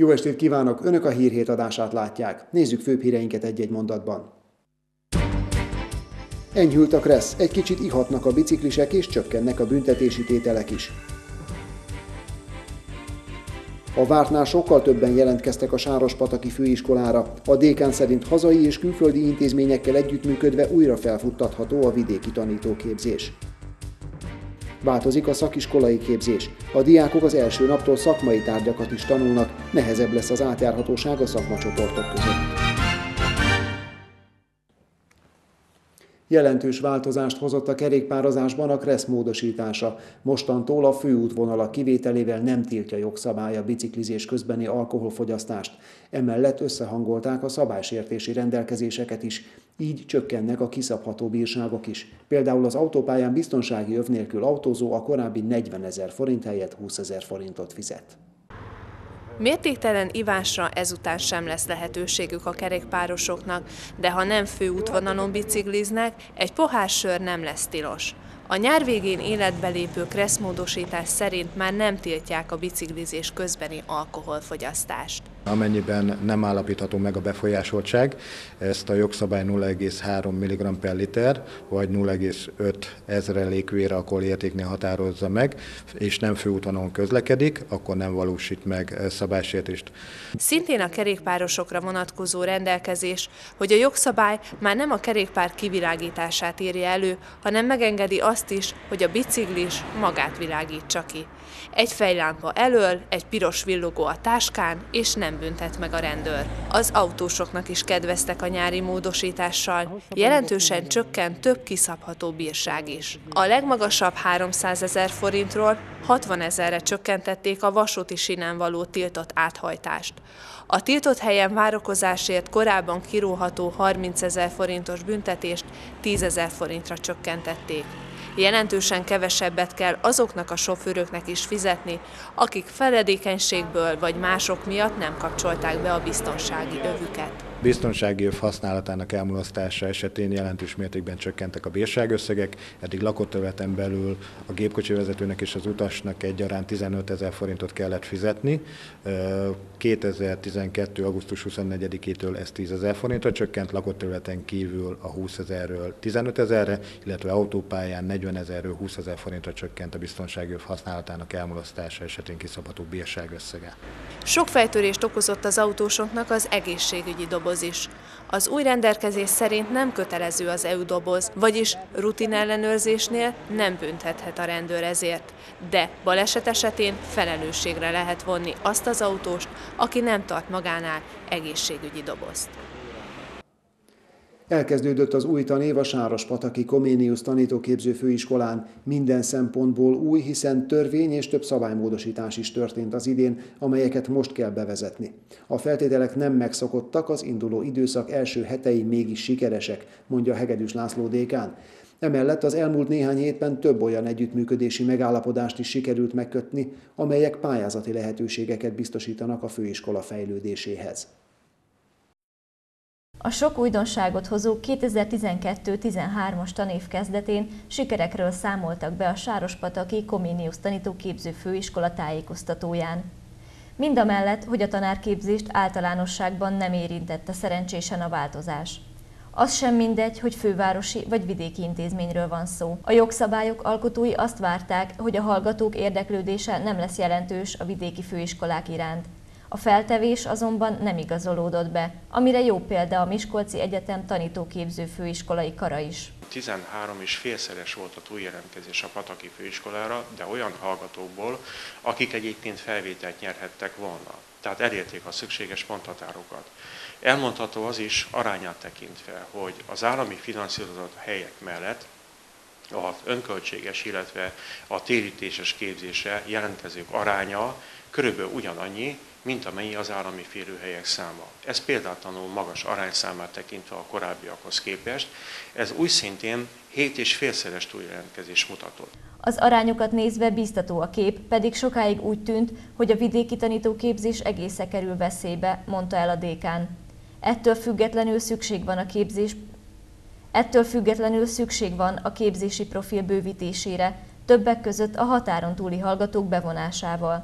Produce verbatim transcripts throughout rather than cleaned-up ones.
Jó estét kívánok! Önök a Hírhét adását látják. Nézzük főbb híreinket egy-egy mondatban. Enyhült a kressz, egy kicsit ihatnak a biciklisek és csökkennek a büntetési tételek is. A vártnál sokkal többen jelentkeztek a Sárospataki főiskolára. A dékán szerint hazai és külföldi intézményekkel együttműködve újra felfuttatható a vidéki tanítóképzés. Változik a szakiskolai képzés. A diákok az első naptól szakmai tárgyakat is tanulnak, nehezebb lesz az átjárhatóság a szakmacsoportok között. Jelentős változást hozott a kerékpározásban a kressz módosítása. Mostantól a főútvonalak kivételével nem tiltja jogszabály a biciklizés közbeni alkoholfogyasztást. Emellett összehangolták a szabálysértési rendelkezéseket is, így csökkennek a kiszabható bírságok is. Például az autópályán biztonsági öv nélkül autózó a korábbi negyvenezer forint helyett húszezer forintot fizet. Mértéktelen ivásra ezután sem lesz lehetőségük a kerékpárosoknak, de ha nem főútvonalon bicikliznek, egy pohár sör nem lesz tilos. A nyár végén életbe lépő kresszmódosítás szerint már nem tiltják a biciklizés közbeni alkoholfogyasztást. Amennyiben nem állapítható meg a befolyásoltság, ezt a jogszabály nulla egész három milligramm per liter, vagy nulla egész öt ezrelékvér alkoholértéknél határozza meg, és nem főútvonalon közlekedik, akkor nem valósít meg szabálysértést. Szintén a kerékpárosokra vonatkozó rendelkezés, hogy a jogszabály már nem a kerékpár kivilágítását írja elő, hanem megengedi azt is, hogy a biciklis magát világítsa ki. Egy fejlámpa elől, egy piros villogó a táskán, és nem büntet meg a rendőr. Az autósoknak is kedveztek a nyári módosítással, jelentősen csökkent több kiszabható bírság is. A legmagasabb háromszázezer forintról hatvanezerre csökkentették a vasúti sínen való tiltott áthajtást. A tiltott helyen várakozásért korábban kiróható harmincezer forintos büntetést tízezer forintra csökkentették. Jelentősen kevesebbet kell azoknak a sofőröknek is fizetni, akik feledékenységből vagy mások miatt nem kapcsolták be a biztonsági övüket. Biztonsági öv használatának elmulasztása esetén jelentős mértékben csökkentek a bírságösszegek, eddig lakott területen belül a gépkocsivezetőnek és az utasnak egyaránt tizenötezer forintot kellett fizetni. kétezer-tizenkettő. augusztus huszonnegyedikétől ez tízezer forintra csökkent, lakott területen kívül a húszezerről tizenötezerre, illetve autópályán negyvenezerről húszezer forintra csökkent a biztonsági öv használatának elmulasztása esetén kiszabható bírságösszege. Sok fejtörést okozott az autósoknak az egészségügyi doboz is. Az új rendelkezés szerint nem kötelező az é u doboz, vagyis rutin ellenőrzésnél nem büntethet a rendőr ezért, de baleset esetén felelősségre lehet vonni azt az autóst, aki nem tart magánál egészségügyi dobozt. Elkezdődött az új tanév a Sárospataki Comenius tanítóképző főiskolán. Minden szempontból új, hiszen törvény és több szabálymódosítás is történt az idén, amelyeket most kell bevezetni. A feltételek nem megszokottak, az induló időszak első hetei mégis sikeresek, mondja Hegedűs László dékán. Emellett az elmúlt néhány hétben több olyan együttműködési megállapodást is sikerült megkötni, amelyek pályázati lehetőségeket biztosítanak a főiskola fejlődéséhez. A sok újdonságot hozó kétezer-tizenkettő-tizenhármas tanév kezdetén sikerekről számoltak be a Sárospataki Comenius tanítóképző főiskola tájékoztatóján. Mindamellett, hogy a tanárképzést általánosságban nem érintette szerencsésen a változás. Az sem mindegy, hogy fővárosi vagy vidéki intézményről van szó. A jogszabályok alkotói azt várták, hogy a hallgatók érdeklődése nem lesz jelentős a vidéki főiskolák iránt. A feltevés azonban nem igazolódott be, amire jó példa a Miskolci Egyetem tanítóképző főiskolai kara is. tizenhárom és félszeres volt a túljelentkezés a Pataki főiskolára, de olyan hallgatókból, akik egyébként felvételt nyerhettek volna. Tehát elérték a szükséges ponthatárokat. Elmondható az is arányát tekintve, hogy az állami finanszírozott helyek mellett az önköltséges, illetve a térítéses képzésre jelentkezők aránya körülbelül ugyanannyi, mint amennyi az állami férőhelyek száma. Ez példátlanul magas arányszámát tekintve a korábbiakhoz képest. Ez úgy szintén hét és félszeres túljelentkezés mutatott. Az arányokat nézve biztató a kép, pedig sokáig úgy tűnt, hogy a vidéki tanítóképzés egészen kerül veszélybe, mondta el a dékán. Ettől függetlenül szükség van a képzés, ettől függetlenül szükség van a képzési profil bővítésére, többek között a határon túli hallgatók bevonásával.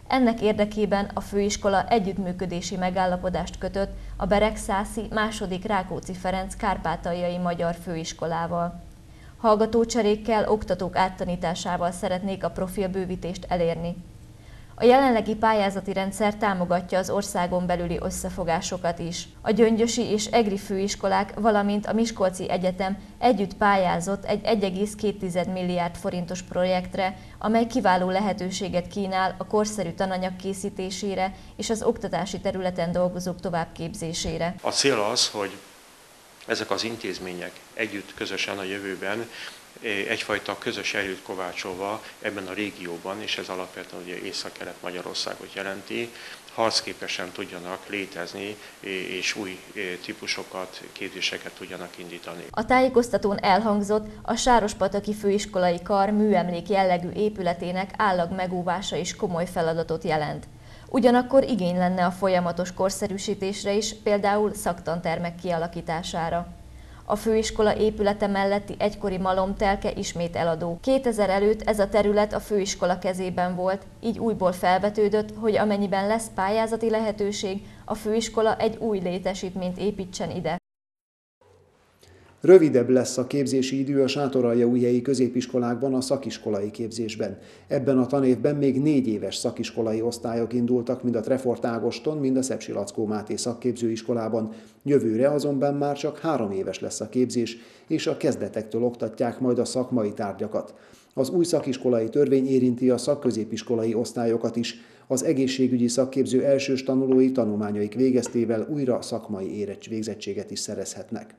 Ennek érdekében a főiskola együttműködési megállapodást kötött a Beregszászi második Rákóczi Ferenc Kárpátaljai Magyar Főiskolával. Hallgatócserékkel, oktatók áttanításával szeretnék a profilbővítést elérni. A jelenlegi pályázati rendszer támogatja az országon belüli összefogásokat is. A gyöngyösi és egri főiskolák, valamint a Miskolci Egyetem együtt pályázott egy egy egész két milliárd forintos projektre, amely kiváló lehetőséget kínál a korszerű tananyag készítésére és az oktatási területen dolgozók továbbképzésére. A cél az, hogy ezek az intézmények együtt közösen a jövőben egyfajta közös erőt kovácsolva ebben a régióban, és ez alapvetően ugye Észak-Kelet-Magyarországot jelenti, harcképesen tudjanak létezni, és új típusokat, képzéseket tudjanak indítani. A tájékoztatón elhangzott, a Sárospataki Főiskolai Kar műemlék jellegű épületének állag megóvása is komoly feladatot jelent. Ugyanakkor igény lenne a folyamatos korszerűsítésre is, például szaktantermek kialakítására. A főiskola épülete melletti egykori malomtelke ismét eladó. kétezer előtt ez a terület a főiskola kezében volt, így újból felvetődött, hogy amennyiben lesz pályázati lehetőség, a főiskola egy új létesítményt építsen ide. Rövidebb lesz a képzési idő a sátoraljaújhelyi középiskolákban a szakiskolai képzésben. Ebben a tanévben még négy éves szakiskolai osztályok indultak, mind a Trefort Ágoston, mind a Szepsi Lackó Máté szakképzőiskolában. Jövőre azonban már csak három éves lesz a képzés, és a kezdetektől oktatják majd a szakmai tárgyakat. Az új szakiskolai törvény érinti a szakközépiskolai osztályokat is. Az egészségügyi szakképző elsős tanulói tanulmányaik végeztével újra szakmai végzettséget is szerezhetnek.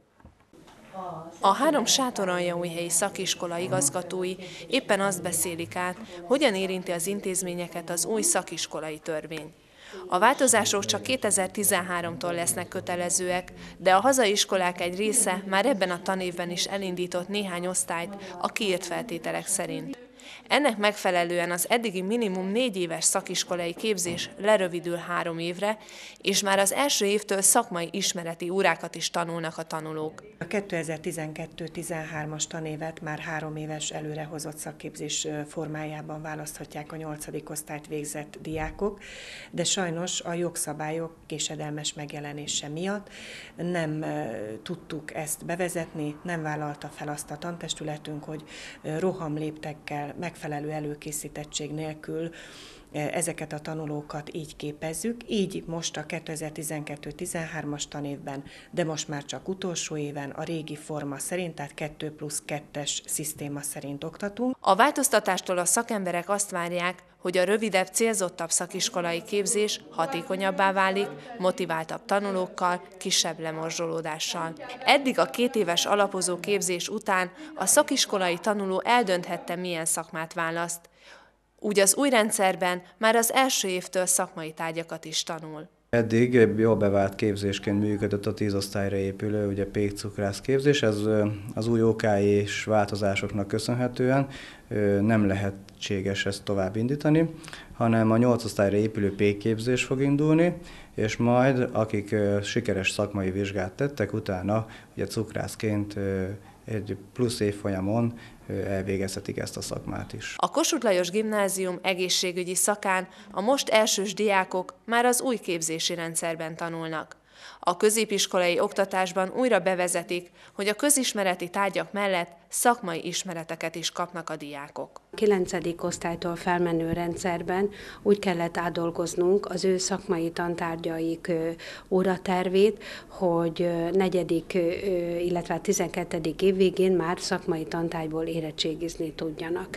A három sátoraljaújhelyi szakiskola igazgatói éppen azt beszélik át, hogyan érinti az intézményeket az új szakiskolai törvény. A változások csak kétezer-tizenháromtól lesznek kötelezőek, de a hazai iskolák egy része már ebben a tanévben is elindított néhány osztályt a kiírt feltételek szerint. Ennek megfelelően az eddigi minimum négy éves szakiskolai képzés lerövidül három évre, és már az első évtől szakmai ismereti órákat is tanulnak a tanulók. A kétezer-tizenkettő tizenhármas tanévet már három éves előrehozott szakképzés formájában választhatják a nyolcadik osztályt végzett diákok, de sajnos a jogszabályok késedelmes megjelenése miatt nem tudtuk ezt bevezetni, nem vállalta fel azt a tantestületünk, hogy rohamléptekkel, megfelelő előkészítettség nélkül ezeket a tanulókat így képezzük, így most a kétezer-tizenkettő tizenhármas tanévben, de most már csak utolsó éven a régi forma szerint, tehát kettő plusz kettes szisztéma szerint oktatunk. A változtatástól a szakemberek azt várják, hogy a rövidebb, célzottabb szakiskolai képzés hatékonyabbá válik, motiváltabb tanulókkal, kisebb lemorzsolódással. Eddig a két éves alapozó képzés után a szakiskolai tanuló eldönthette, milyen szakmát választ. Úgy az új rendszerben már az első évtől szakmai tárgyakat is tanul. Eddig jól bevált képzésként működött a tíz osztályra épülő ugye pékcukrász képzés, ez az új ó ká és változásoknak köszönhetően nem lehetséges ezt tovább indítani, hanem a nyolc osztályra épülő pékképzés fog indulni, és majd akik sikeres szakmai vizsgát tettek, utána ugye cukrászként egy plusz évfolyamon elvégezhetik ezt a szakmát is. A Kossuth Lajos Gimnázium egészségügyi szakán a most elsős diákok már az új képzési rendszerben tanulnak. A középiskolai oktatásban újra bevezetik, hogy a közismereti tárgyak mellett szakmai ismereteket is kapnak a diákok. kilencedik osztálytól felmenő rendszerben úgy kellett átdolgoznunk az ő szakmai tantárgyaik óratervét, hogy negyedik, illetve tizenkettedik év végén már szakmai tantárgyból érettségizni tudjanak.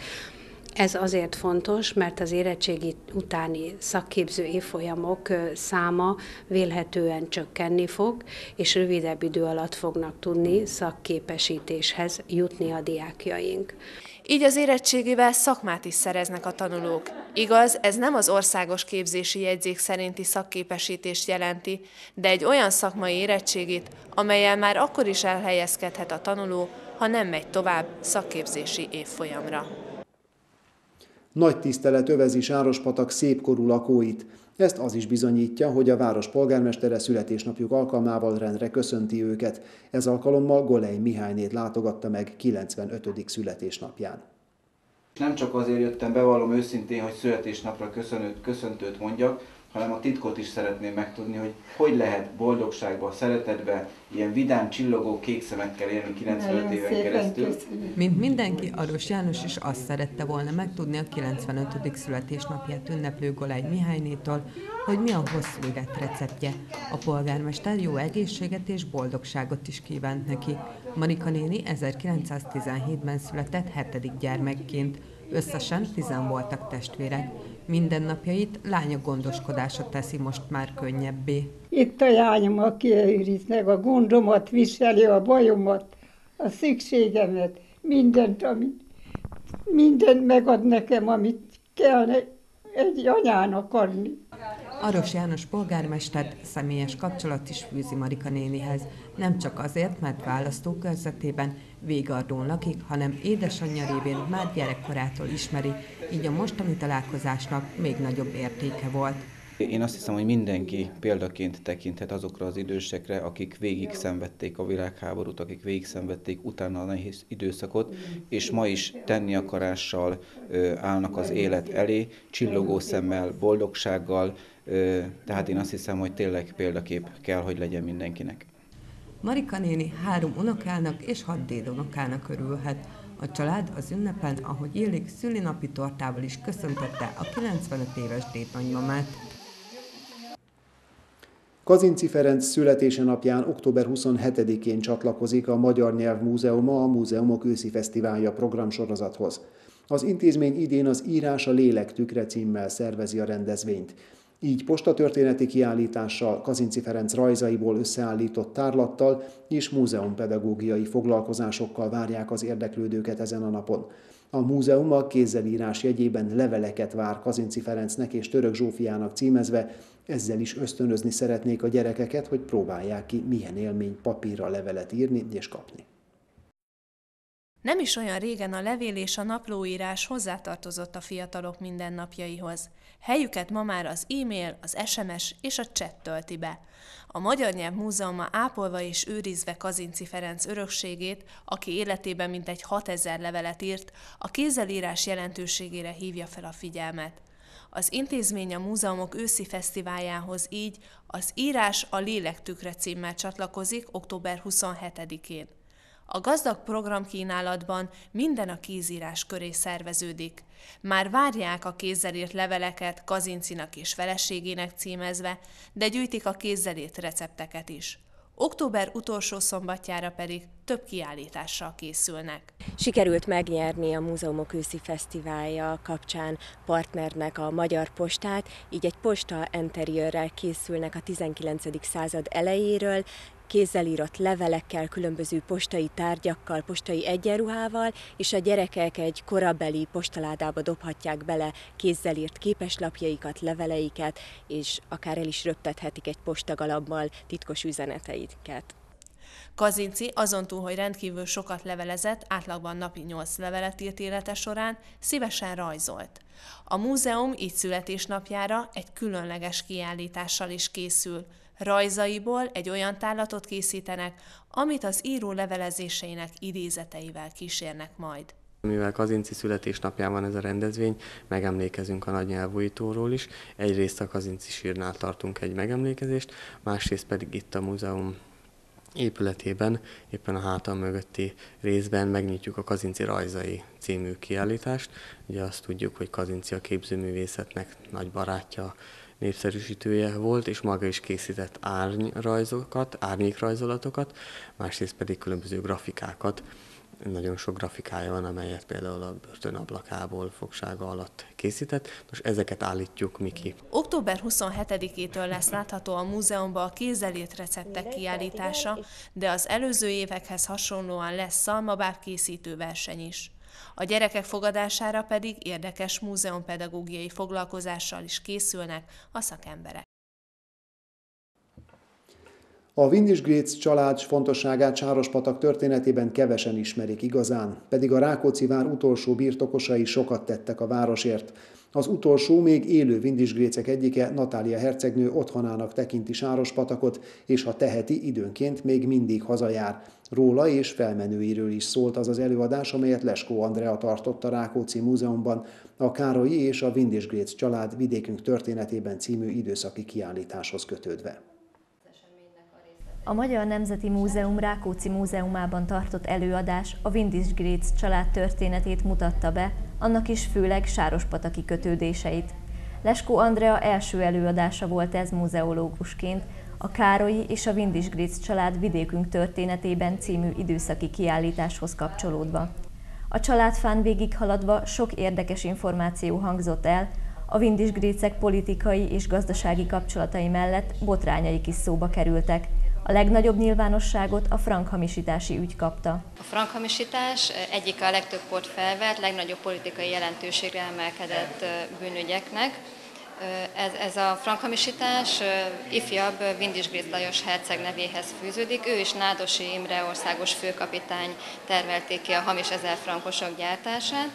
Ez azért fontos, mert az érettségi utáni szakképző évfolyamok száma vélhetően csökkenni fog, és rövidebb idő alatt fognak tudni szakképesítéshez jutni a diákjaink. Így az érettségével szakmát is szereznek a tanulók. Igaz, ez nem az országos képzési jegyzék szerinti szakképesítést jelenti, de egy olyan szakmai érettségét, amellyel már akkor is elhelyezkedhet a tanuló, ha nem megy tovább szakképzési évfolyamra. Nagy tisztelet övezi Sárospatak szépkorú lakóit. Ezt az is bizonyítja, hogy a város polgármestere születésnapjuk alkalmával rendre köszönti őket. Ez alkalommal Golej Mihálynét látogatta meg kilencvenötödik születésnapján. Nem csak azért jöttem, bevallom őszintén, hogy születésnapra köszönőt, köszöntőt mondjak, hanem a titkot is szeretném megtudni, hogy hogy lehet boldogságban, szeretetben, ilyen vidám, csillogó kék szemekkel élni kilencvenöt éven keresztül. Mint mindenki, Aros János is azt szerette volna megtudni a kilencvenötödik születésnapját ünneplő Golány Mihálynétól, hogy mi a hosszú élet receptje. A polgármester jó egészséget és boldogságot is kívánt neki. Marika néni ezerkilencszáztizenhétben született hetedik gyermekként. Összesen tizen voltak testvérek. Mindennapjait lánya gondoskodása teszi most már könnyebbé. Itt a lányom, aki őriz meg a gondomat, viseli a bajomat, a szükségemet, mindent, amit, mindent megad nekem, amit kell egy anyának adni. Aros János polgármestert személyes kapcsolat is fűzi Marika nénihez. Nem csak azért, mert választókörzetében Végardón lakik, hanem édesanyja révén már gyerekkorától ismeri, így a mostani találkozásnak még nagyobb értéke volt. Én azt hiszem, hogy mindenki példaként tekinthet azokra az idősekre, akik végig szenvedték a világháborút, akik végig szenvedték utána a nehéz időszakot, és ma is tenni akarással állnak az élet elé, csillogó szemmel, boldogsággal, tehát én azt hiszem, hogy tényleg példakép kell, hogy legyen mindenkinek. Marika néni három unokának és hat dédunokának örülhet. A család az ünnepen, ahogy illik, szülinapi tortával is köszöntötte a kilencvenöt éves dédnagymamát. Kazinczy Ferenc születése napján október huszonhetedikén csatlakozik a Magyar Nyelvmúzeuma a Múzeumok őszi fesztiválja programsorozathoz. Az intézmény idén az Írás a lélek tükre címmel szervezi a rendezvényt. Így postatörténeti kiállítással, Kazinczy Ferenc rajzaiból összeállított tárlattal és múzeumpedagógiai foglalkozásokkal várják az érdeklődőket ezen a napon. A múzeum a kézzelírás jegyében leveleket vár Kazinczy Ferencnek és Török Zsófiának címezve, ezzel is ösztönözni szeretnék a gyerekeket, hogy próbálják ki, milyen élmény papírra levelet írni és kapni. Nem is olyan régen a levél és a naplóírás hozzátartozott a fiatalok mindennapjaihoz. Helyüket ma már az e-mail, az es em es és a chat tölti be. A Magyar Nyelvmúzeuma ápolva és őrizve Kazinczy Ferenc örökségét, aki életében mintegy hatezer levelet írt, a kézzelírás jelentőségére hívja fel a figyelmet. Az intézmény a múzeumok őszi fesztiváljához így az Írás a lélek tükre címmel csatlakozik október huszonhetedikén. A gazdag programkínálatban minden a kézírás köré szerveződik. Már várják a kézzel írt leveleket Kazincynak és feleségének címezve, de gyűjtik a kézzel írt recepteket is. Október utolsó szombatjára pedig több kiállítással készülnek. Sikerült megnyerni a Múzeumok őszi fesztiválja kapcsán partnernek a Magyar Postát, így egy posta interiőrrel készülnek a tizenkilencedik század elejéről, kézzel írott levelekkel, különböző postai tárgyakkal, postai egyenruhával, és a gyerekek egy korabeli postaládába dobhatják bele kézzel írt képeslapjaikat, leveleiket, és akár el is röptethetik egy postagalabban titkos üzeneteiket. Kazinczy azon túl, hogy rendkívül sokat levelezett, átlagban napi nyolc levelet írt élete során, szívesen rajzolt. A múzeum így születésnapjára egy különleges kiállítással is készül. Rajzaiból egy olyan tárlatot készítenek, amit az író levelezéseinek idézeteivel kísérnek majd. Mivel Kazinczy születésnapján van ez a rendezvény, megemlékezünk a nagy nyelvújítóról is. Egyrészt a Kazinczy sírnál tartunk egy megemlékezést, másrészt pedig itt a múzeum épületében, éppen a hátam mögötti részben megnyitjuk a Kazinczy rajzai című kiállítást. Ugye azt tudjuk, hogy Kazinczy a képzőművészetnek nagy barátja, népszerűsítője volt, és maga is készített árnyrajzokat, árnyékrajzolatokat, másrészt pedig különböző grafikákat. Nagyon sok grafikája van, amelyet például a börtön ablakából fogsága alatt készített. Most ezeket állítjuk mi ki. október huszonhetedikétől lesz látható a múzeumban a kézzel írt receptek kiállítása, de az előző évekhez hasonlóan lesz szalmabáb készítő verseny is. A gyerekek fogadására pedig érdekes múzeumpedagógiai foglalkozással is készülnek a szakemberek. A Windisch-Grécz család fontosságát Sárospatak történetében kevesen ismerik igazán, pedig a Rákóczi vár utolsó birtokosai sokat tettek a városért. Az utolsó, még élő Windisch-Grécek egyike, Natália hercegnő otthonának tekinti Sárospatakot, és ha teheti, időnként még mindig hazajár. Róla és felmenőiről is szólt az az előadás, amelyet Leskó Andrea tartott a Rákóczi Múzeumban, a Károlyi és a Windisch-Grécz család vidékünk történetében című időszaki kiállításhoz kötődve. A Magyar Nemzeti Múzeum Rákóczi Múzeumában tartott előadás a Windisch-Grécz család történetét mutatta be, annak is főleg sárospataki kötődéseit. Leskó Andrea első előadása volt ez muzeológusként, a Károlyi és a Windisch-Grécz család vidékünk történetében című időszaki kiállításhoz kapcsolódva. A családfán végighaladva sok érdekes információ hangzott el, a Windisch-Grécek politikai és gazdasági kapcsolatai mellett botrányaik is szóba kerültek. A legnagyobb nyilvánosságot a frankhamisítási ügy kapta. A frankhamisítás egyik a legtöbb port felvert, legnagyobb politikai jelentőségre emelkedett bűnügyeknek. Ez, ez a frankhamisítás ifjabb Windisch-Grécz Lajos herceg nevéhez fűződik. Ő és Nádosi Imre országos főkapitány tervelték ki a hamis ezer frankosok gyártását,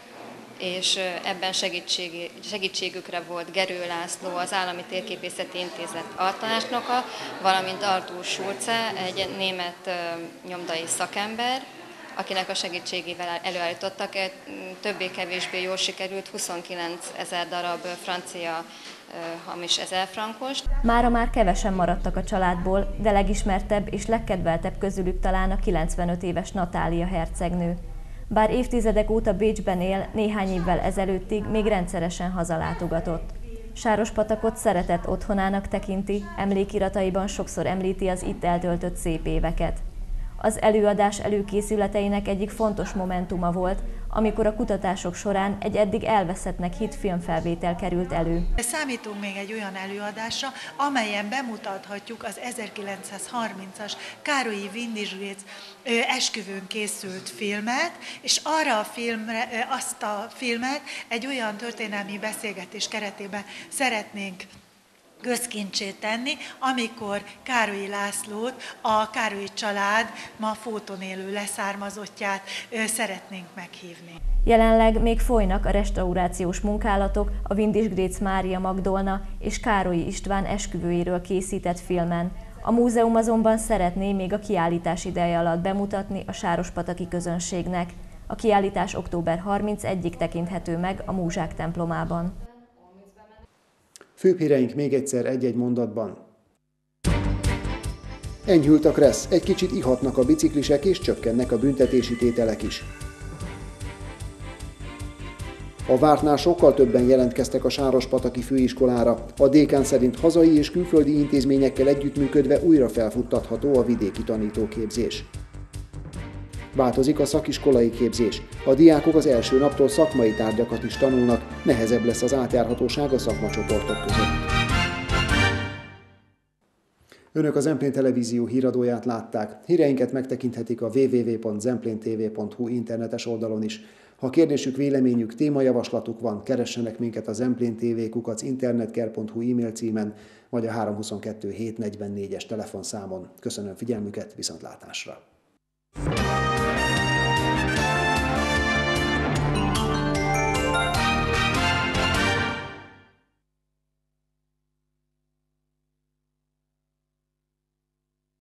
és ebben segítség, segítségükre volt Gerő László, az Állami Térképészeti Intézet altanácsnoka, valamint Artúr Schulze, egy német nyomdai szakember, akinek a segítségével előállítottak egy többé-kevésbé jól sikerült huszonkilencezer darab francia hamis ezerfrankost. Mára már kevesen maradtak a családból, de legismertebb és legkedveltebb közülük talán a kilencvenöt éves Natália hercegnő. Bár évtizedek óta Bécsben él, néhány évvel ezelőttig még rendszeresen hazalátogatott. Sárospatakot szeretett otthonának tekinti, emlékirataiban sokszor említi az itt eltöltött szép éveket. Az előadás előkészületeinek egyik fontos momentuma volt, amikor a kutatások során egy eddig elveszettnek hitt filmfelvétel került elő. Számítunk még egy olyan előadásra, amelyen bemutathatjuk az ezerkilencszázharmincas Károlyi Windisch-Grécz esküvőn készült filmet, és arra a filmre, azt a filmet egy olyan történelmi beszélgetés keretében szeretnénk közkincsé tenni, amikor Károlyi Lászlót, a Károlyi család ma Fóton élő leszármazottját szeretnénk meghívni. Jelenleg még folynak a restaurációs munkálatok a Windisch-Grécz Mária Magdolna és Károlyi István esküvőjéről készített filmen. A múzeum azonban szeretné még a kiállítás ideje alatt bemutatni a sárospataki közönségnek. A kiállítás október harmincegyedikéig tekinthető meg a Múzsák templomában. Főbb híreink még egyszer egy-egy mondatban. Enyhült a kressz, egy kicsit ihatnak a biciklisek és csökkennek a büntetési tételek is. A vártnál sokkal többen jelentkeztek a Sárospataki főiskolára. A dékán szerint hazai és külföldi intézményekkel együttműködve újra felfuttatható a vidéki tanítóképzés. Változik a szakiskolai képzés. A diákok az első naptól szakmai tárgyakat is tanulnak, nehezebb lesz az átjárhatóság a szakmacsoportok között. Önök a Zemplén Televízió híradóját látták. Híreinket megtekinthetik a double-u double-u double-u pont zemplén t v pont hu internetes oldalon is. Ha kérdésük, véleményük, témajavaslatuk van, keressenek minket a zemplén-tv kukac internetker pont hu e-mail címen, vagy a három huszonkettő hét negyvennégyes telefonszámon. Köszönöm figyelmüket, viszontlátásra!